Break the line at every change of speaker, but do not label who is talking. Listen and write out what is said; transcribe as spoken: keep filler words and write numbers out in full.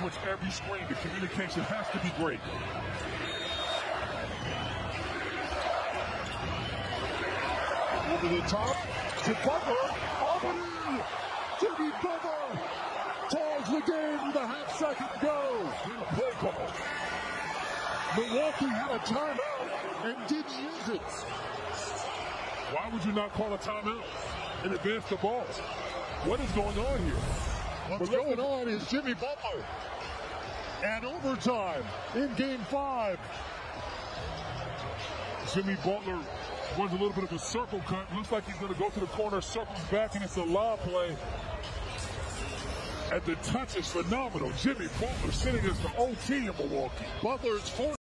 towards every screen. The communication has to be great.
Over the top to Butler. Albany! Jimmy Butler ties the game with a half second to go.
Play call.
Milwaukee had a timeout and didn't use it.
Why would you not call a timeout and advance the ball? What is going on here?
What's going on is Jimmy Butler. And overtime in game five.
Jimmy Butler runs a little bit of a circle cut. Looks like he's going to go to the corner, circles back, and it's a lob play. And the touch is phenomenal. Jimmy Butler sitting as the O T in Milwaukee.
Butler's fourth.